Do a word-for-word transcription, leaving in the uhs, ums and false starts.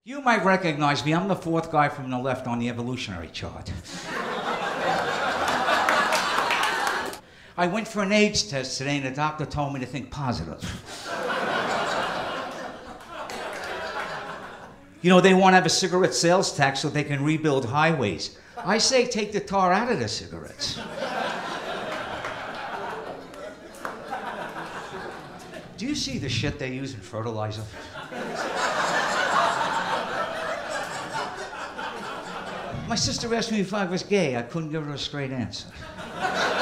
You might recognize me. I'm the fourth guy from the left on the evolutionary chart. I went for an AIDS test today and the doctor told me to think positive. You know, they want to have a cigarette sales tax so they can rebuild highways. I say take the tar out of the cigarettes. Do you see the shit they use in fertilizer? My sister asked me if I was gay. I couldn't give her a straight answer.